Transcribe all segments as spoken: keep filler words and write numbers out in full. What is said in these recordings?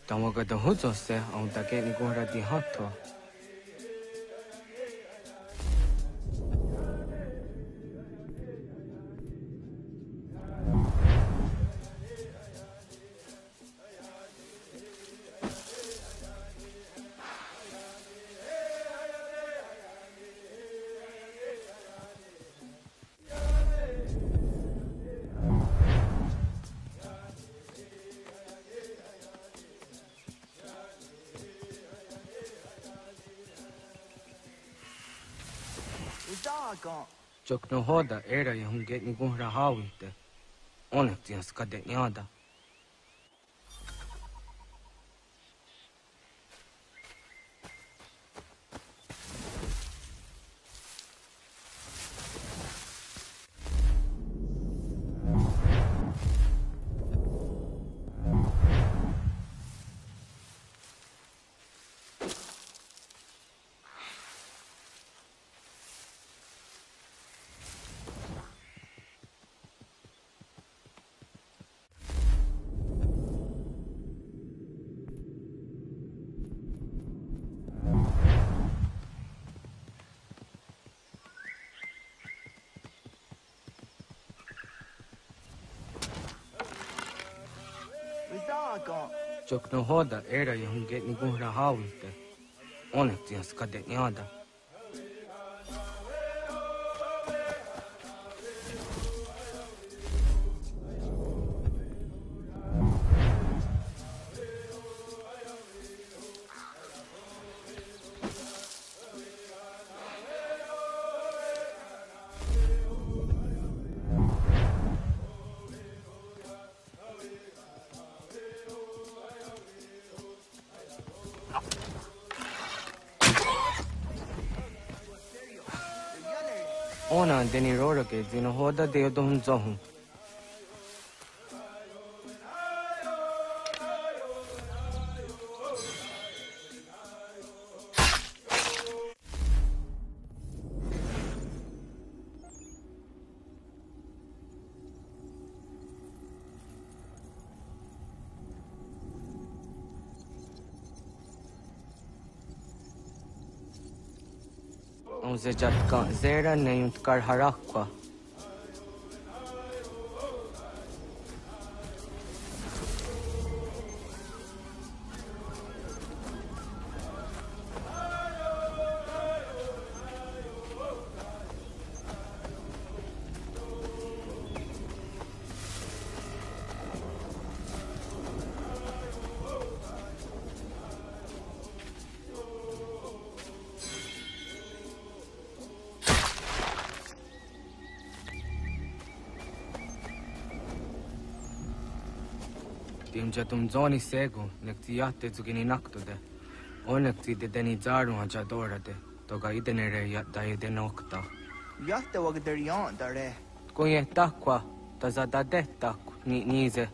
Tamaga da huzose on da geni gora di hatto. Jok no hoda era ya hun get ni gora hawite. Onek tian skade nyada. Jok no hoda era ya hun get ni gora hawite. Onek tian skade nyada. Ona deni rora ke zino hoda de do hun zohun. On se jatka zera ne yunt kar harakwa. Timja tum zoni segu, nek ti yatte zugini naktude. Onek ti de deni zaru haja dorade, toga idenere yatta ide nokta. Yatte wagderian dare. Kunye takwa, tazada detak, ni nize.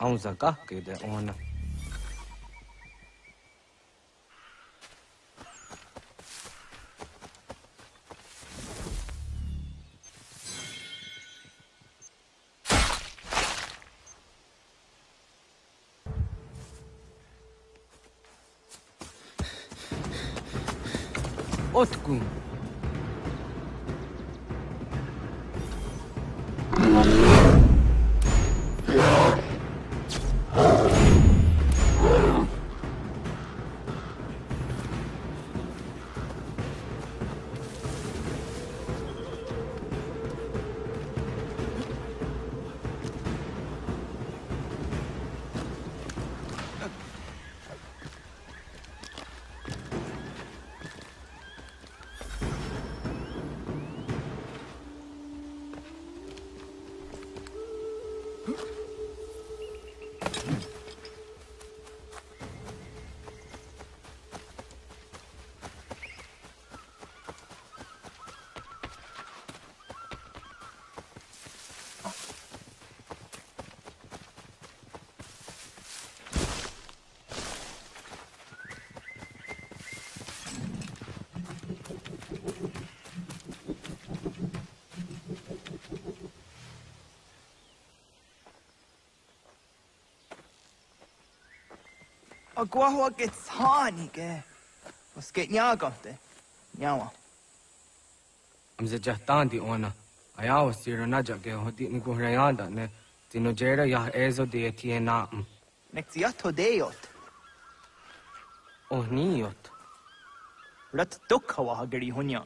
Aunza kahke de ona. Otku. Agua gets honey, ge. Was get nyagante? Nyawa. Amze jahtandi ona. Ayawa siro naja ge hoti ni kuhrayanda ne. Tino jera yah ezo de tie naam. Nexiato deot. Oh niot. Rat dukhawa hageri hunya.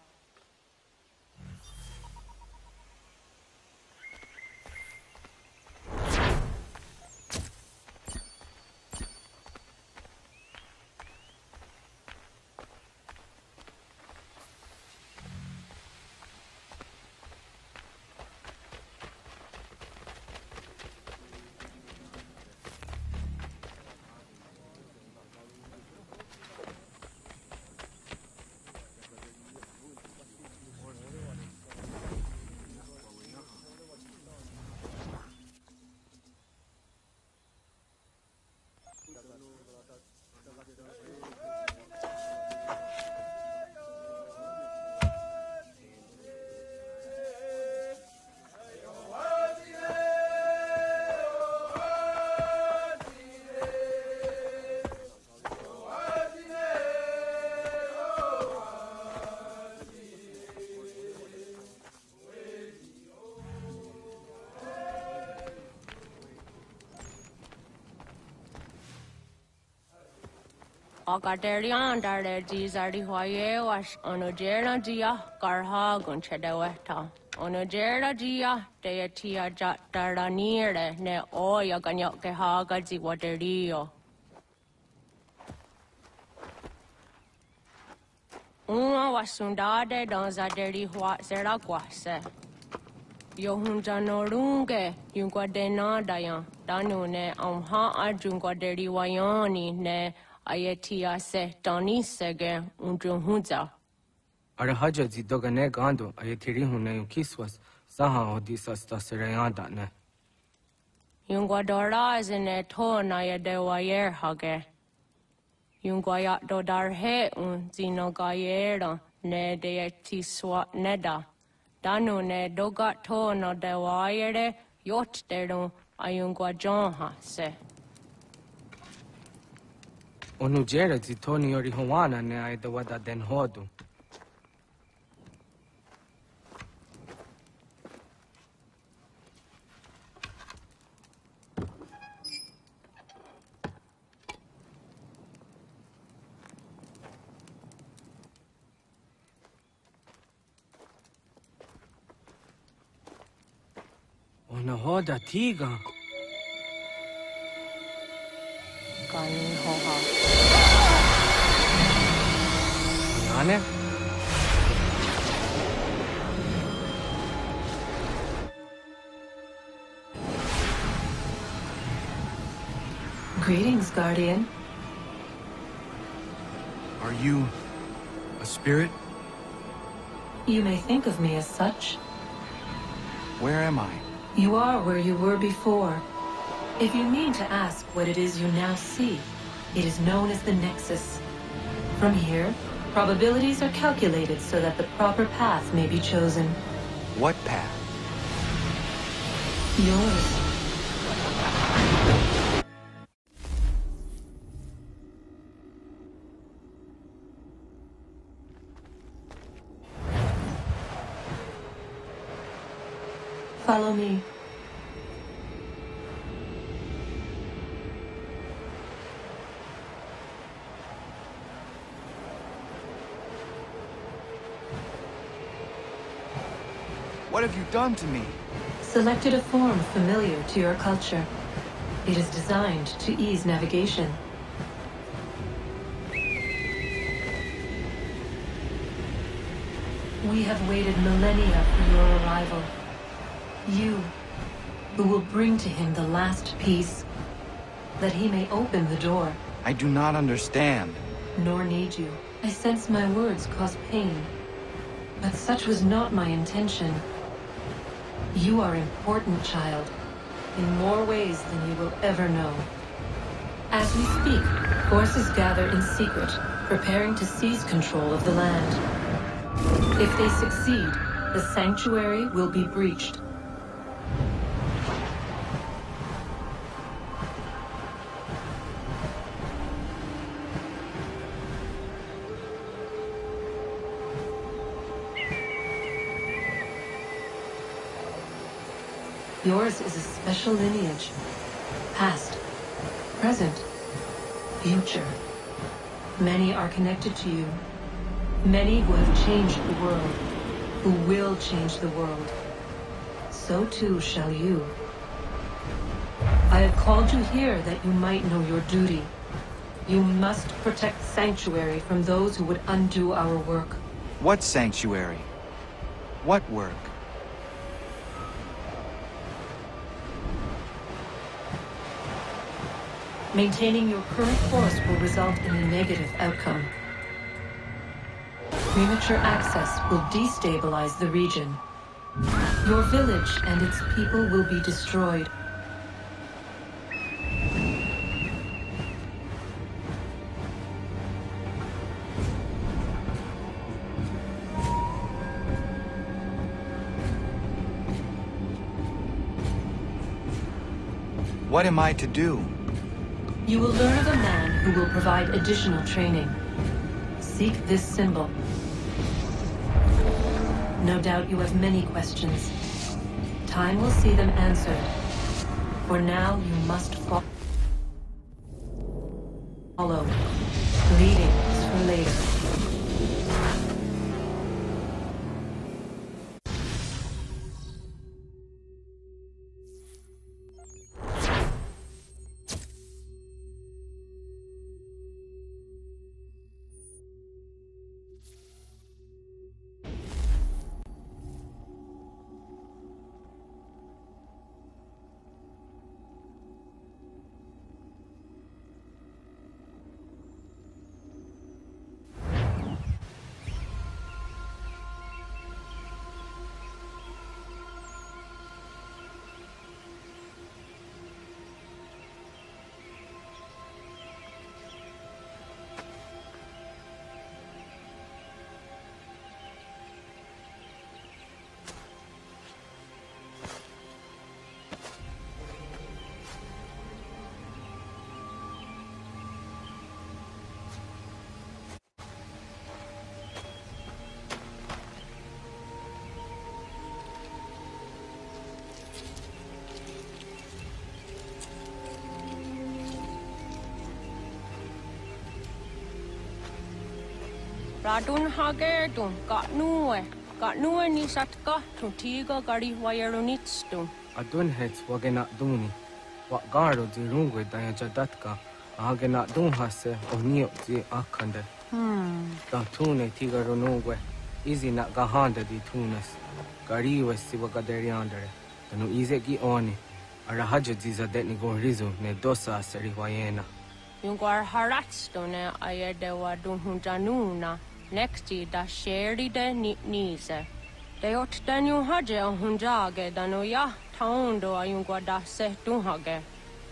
Akaderian dare jizari hoye was onojera jia karha gunchedeweta. Onojera jia deatia jataranire ne oya ganyoke haga ziwaderio. Uma wasundade dans aderi hua serakwase. Yohunja norunge yungwa dena dayan danune amha ajungwa deri wayani ne Ayetia se Dani sege unjunhuza. Arahaja zidoga ne gando ayetiri hune yukiswas saha odisas taserayanda ne. Yungwa dora zine to na yedewa yer hage. Yungwa ya dodar he un zino gayera ne de tiswa neda. Danu ne doga to no dewa yere yot deru ayungwa jonha se. Onujera zitoni yori hawana ne aidawada den hodu. Ona hoda tiga. Gani hoha. Ane? Greetings, Guardian. Are you a spirit? You may think of me as such. Where am I? You are where you were before. If you mean to ask what it is you now see, it is known as the Nexus. From here, probabilities are calculated so that the proper path may be chosen. What path? Yours. Follow me. What have you done to me? Selected a form familiar to your culture. It is designed to ease navigation. We have waited millennia for your arrival. You, who will bring to him the last piece, that he may open the door. I do not understand. Nor need you. I sense my words cause pain. But such was not my intention. You are important, child, in more ways than you will ever know. As we speak, forces gather in secret, preparing to seize control of the land. If they succeed, the sanctuary will be breached. Yours is a special lineage. Past, present, future. Many are connected to you. Many who have changed the world, who will change the world. So too shall you. I have called you here that you might know your duty. You must protect Sanctuary from those who would undo our work. What sanctuary? What work? Maintaining your current course will result in a negative outcome. Premature access will destabilize the region. Your village and its people will be destroyed. What am I to do? You will learn of a man who will provide additional training. Seek this symbol. No doubt you have many questions. Time will see them answered. For now, you must fo- follow. Leading is for later. Radun hagerdun, got nuwe, got nuwe ni satka, tu tiga gari wayarunitstun. Adun hets wagena duni. Wat garo di rungwe daya jadatka. Agena dun hase o nio di akande. Hmm. Da tune tiga runungwe. Izi na gahanda di tunas. Gari wesi wagaderiandere. Tanu ize gi oni. Arahaja di zadetni go rizu ne dosa aseri wayena. Yungwar haratstune ayadewa dun hunjanuna. Nexti da sheri de nitnize. De ot danyu haje o hunjage danu ya taundo ayungwa da se dunhage.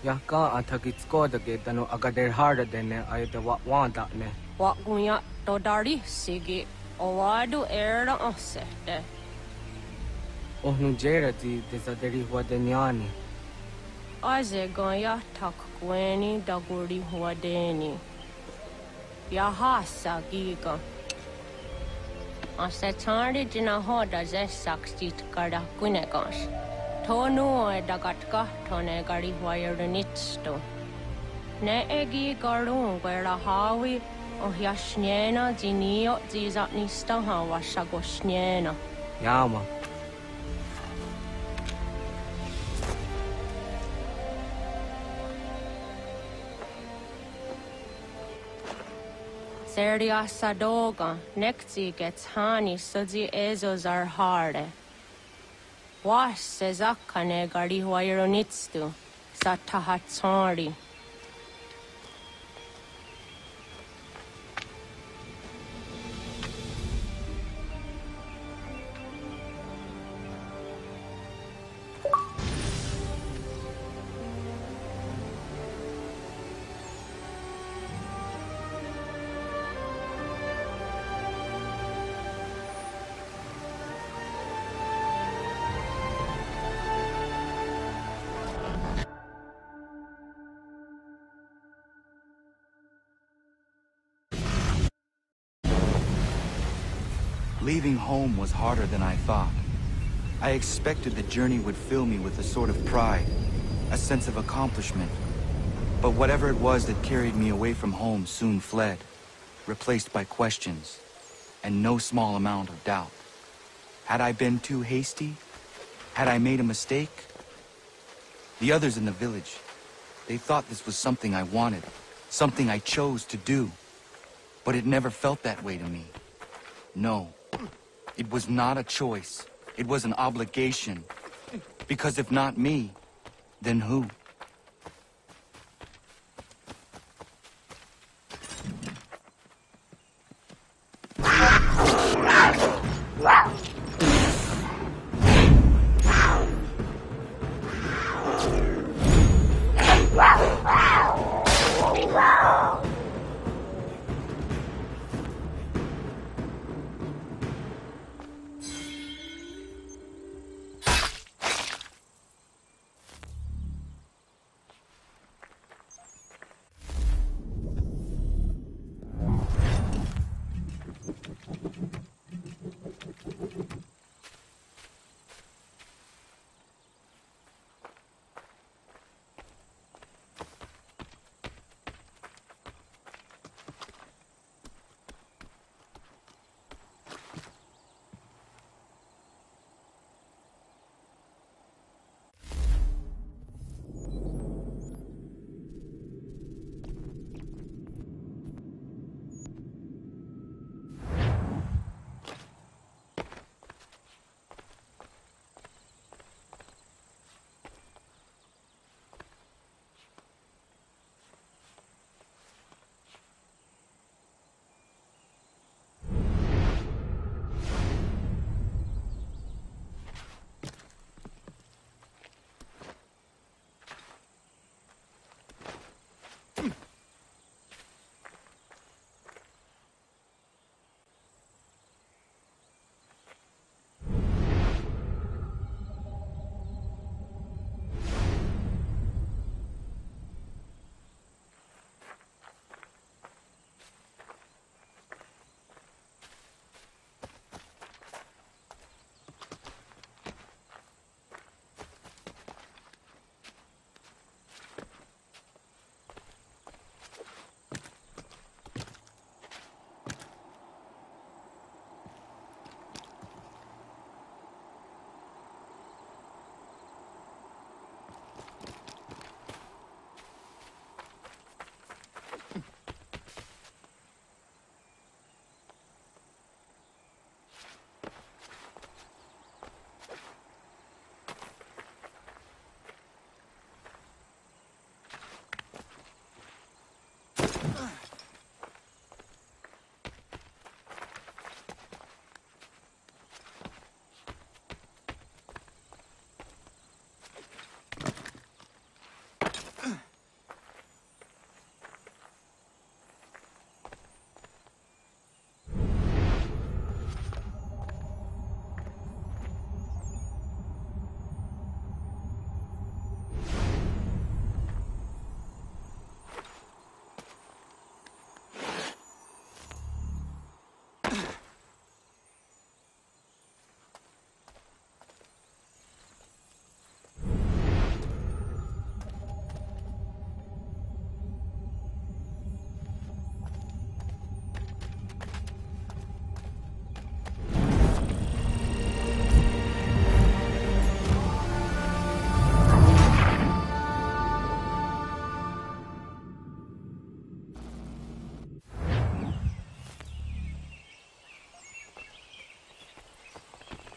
Ya ka athakit skoda ke tanu agader harda dene ayde wa wanda ne. Wa gunya to dari sigi owadu era osete. Ohnu jerati desaderi huadeniani. Aze ganya tak gweni daguri huadeni. Ya hasa giga. Ase tari jina hoda ze sakstit kada kunegas. Tonu e dagatka tone gari huayernitsto. Ne egi garun gwera hawi o hiashnena zinio zizatnista hawa shagoshnena. Yama. Serdia sadoga nekti gets hani sudzi ezos are harde. Was sezakane gari huayernitstu satahatsari. Leaving home was harder than I thought. I expected the journey would fill me with a sort of pride, a sense of accomplishment. But whatever it was that carried me away from home soon fled, replaced by questions, and no small amount of doubt. Had I been too hasty? Had I made a mistake? The others in the village, they thought this was something I wanted, something I chose to do. But it never felt that way to me. No. It was not a choice. It was an obligation. Because if not me, then who?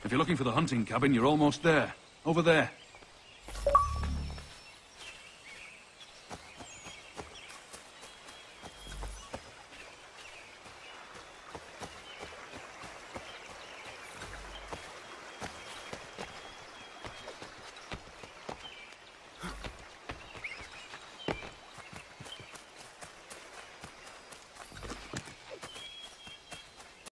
If you're looking for the hunting cabin, you're almost there. Over there.